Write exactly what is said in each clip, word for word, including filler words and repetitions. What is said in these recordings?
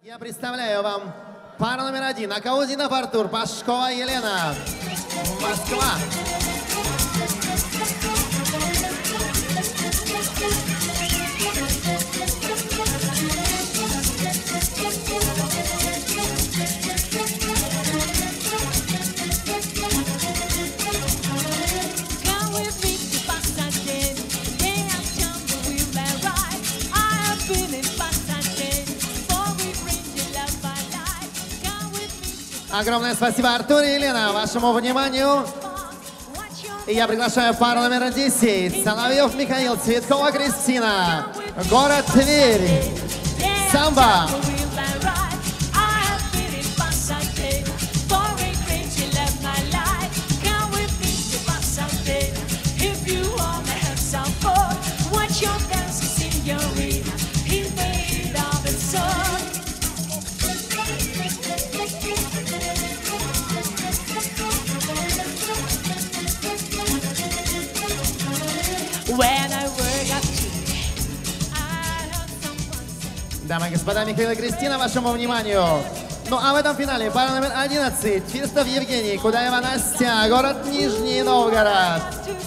Я представляю вам пару номер один. Акаутдинов Артур, Пашкова Елена. Москва. Огромное спасибо, Артур и Елена, вашему вниманию. И я приглашаю пару номер десять. Соловьев Михаил, Цветкова Кристина. Город Тверь. Самбо. Дамы и господа, Михаил и Кристина, вашему вниманию. Ну а в этом финале пара номер одиннадцать. Фирстов Евгений, Кудаева Настя, город Нижний Новгород.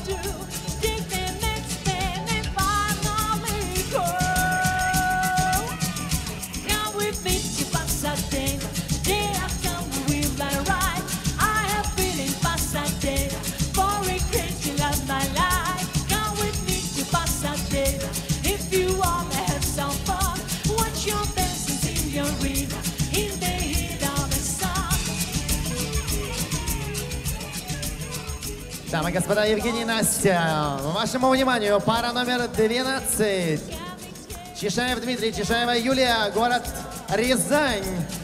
Дамы и господа, Евгений и Настя, вашему вниманию пара номер двенадцать. Чешаев Дмитрий, Чешаева Юлия, город Рязань.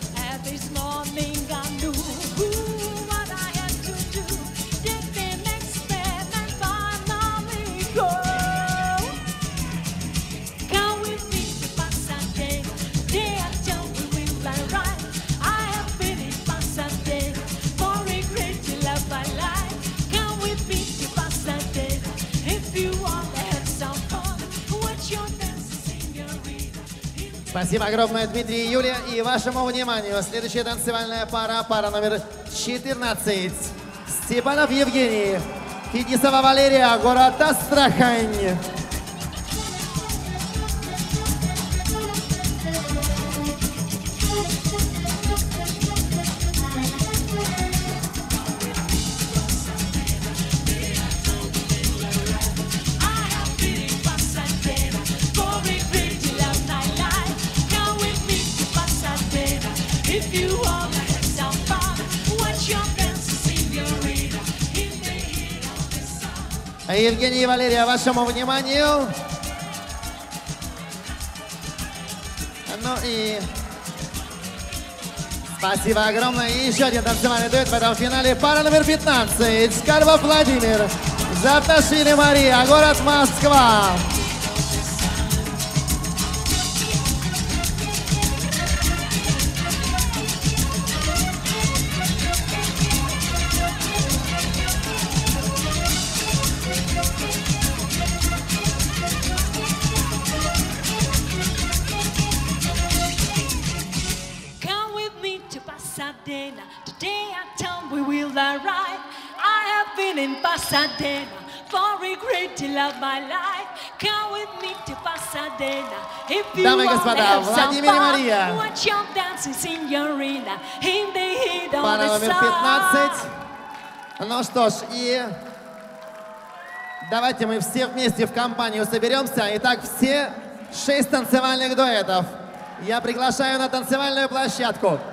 Спасибо огромное, Дмитрий и Юлия. И вашему вниманию следующая танцевальная пара, пара номер четырнадцать. Степанов Евгений, Фетисова Валерия, город Астрахань. Евгений и Валерия, вашему вниманию. Ну и спасибо огромное. И еще один танцевальный дуэт в этом финале. Пара номер пятнадцать. Карпов Владимир, Тзапташвилли Мария, город Москва. Today I town we will arrive. I have been in Pasadena for a great deal of my life. Come with me to Pasadena. If you Дамы и want to господа, have some Владимир и Мария. fun, watch your dancing señorita in the heat of Пара the номер sun. пятнадцать. Ну что ж, и давайте мы все вместе в компанию соберемся. Итак, все шесть танцевальных дуэтов я приглашаю на танцевальную площадку.